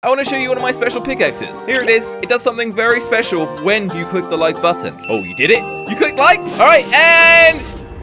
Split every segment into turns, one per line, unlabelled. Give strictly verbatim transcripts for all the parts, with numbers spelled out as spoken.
I want to show you one of my special pickaxes. Here it is. It does something very special when you click the like button. Oh, you did it? You clicked like? Alright, and...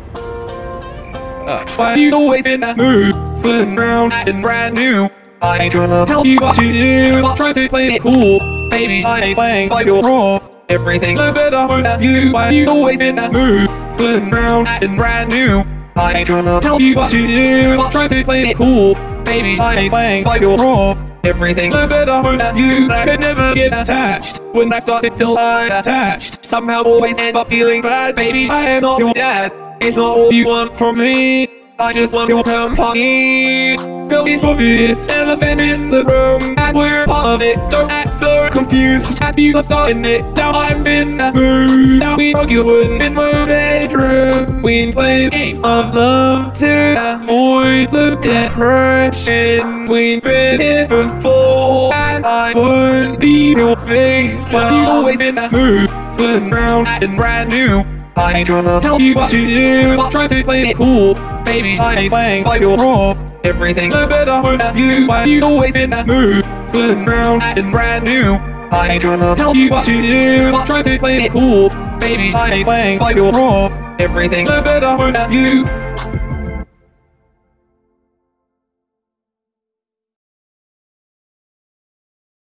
Oh.
Why you always in that mood? Flipping around, acting brand new. I ain't gonna tell you what to do. I'll try to play it cool. Baby, I ain't playing by your rules. Everything look better without you. Why you always in that mood? Flipping around, acting brand new. I ain't gonna tell you what to do. I'll try to play it cool. Baby, I ain't playing by your rules. Everything look better without you. I could never get attached. When I start to feel attached, somehow always end up feeling bad. Baby, I am not your dad. It's not all you want from me. I just want your company. Girl, it's obvious, elephant in the room, and we're part of it. Don't act so confused. Have you got starting it? Now I'm in that mood. Now we arguing in my bedroom. We play games of love to avoid the depression. We've been here before, and I won't be your thing. But you always in that mood, flipping around, acting brand new. I ain't gonna tell you what to do. I'll try to play it cool. Baby, I ain't playing by your rules. Everything look better without you. Why you always in that mood? Flipping around, acting brand new. I ain't gonna tell you what to do. I'll try to play it cool. Baby, I ain't playing by your rules. Everything look better without you.